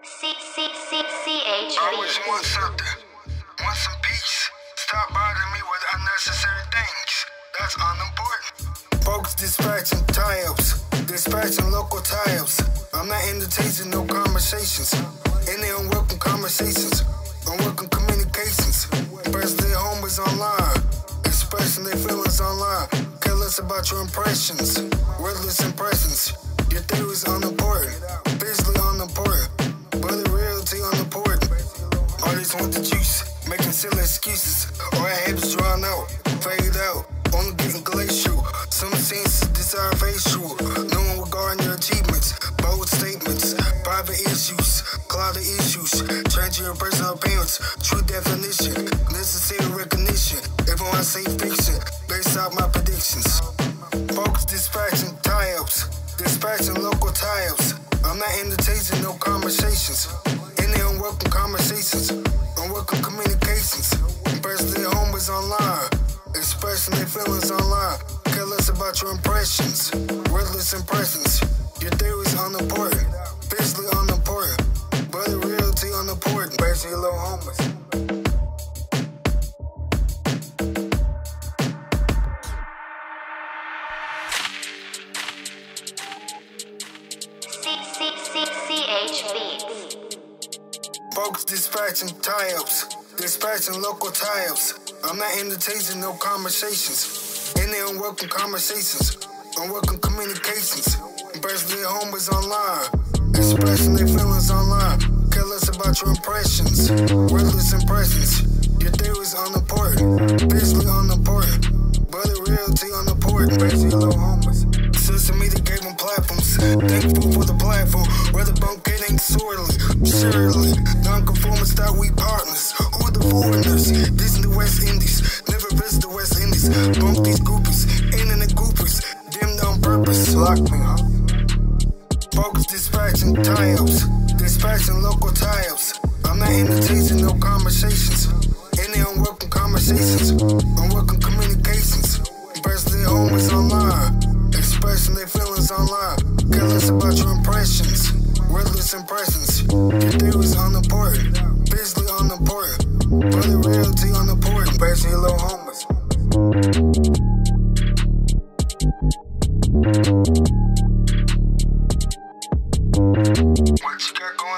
I always want something, want some peace. Stop bothering me with unnecessary things. That's unimportant. Folks dispatching tie-ups, dispatching local tie-ups. I'm not entertaining no conversations. Any unwelcome conversations, unwelcome communications. Press their homies online, expressing their feelings online. Care less about your impressions, worthless impressions. Your theories unimportant, physically unimportant, but the reality unimportant. Artists want the juice, making silly excuses, or habits drawn out, fade out, only getting glacial. Some scenes desire facial, no one regarding your achievements, bold statements, private issues, clouded issues, transient personal appearance, true definition, necessary recognition. Everyone say fiction, based off my predictions. Folks dispatching tie-ups, dispatching local tie-ups. I'm not entertaining no conversations. Any unwelcome conversations, unwelcome communications. Impress their homies online, expressing their feelings online. Care less about your impressions, worthless impressions. Your theories unimportant, physically unimportant, but the reality unimportant. Basically, your little homies. Folks dispatching tie-ups, dispatching local tie-ups. I'm not entertaining no conversations. Any unwelcome conversations, unwelcome communications. Impress their homies online, expressing their feelings online. Care less about your impressions, worthless impressions. Your theories unimportant, physically unimportant, but the reality unimportant. Basically, your little homies. Social media gave them platforms, thankful for the platform. Rather bunk it ain't sorely, surely. Non-conformance that we partners. Who are the foreigners? This in the West Indies, never visit the West Indies. Bump these groupies, internet groupies, dimmed on purpose. Lock me, huh? Folks dispatching tie-ups, dispatching local tie-ups. I'm not entertaining no conversations. Any unwelcome conversations, unwelcome communications. Impress their homies online, expressing their feelings online. Care less about your impressions, worthless impressions. Your theories unimportant, physically unimportant, but the reality unimportant. Basically, your little homies. What you got going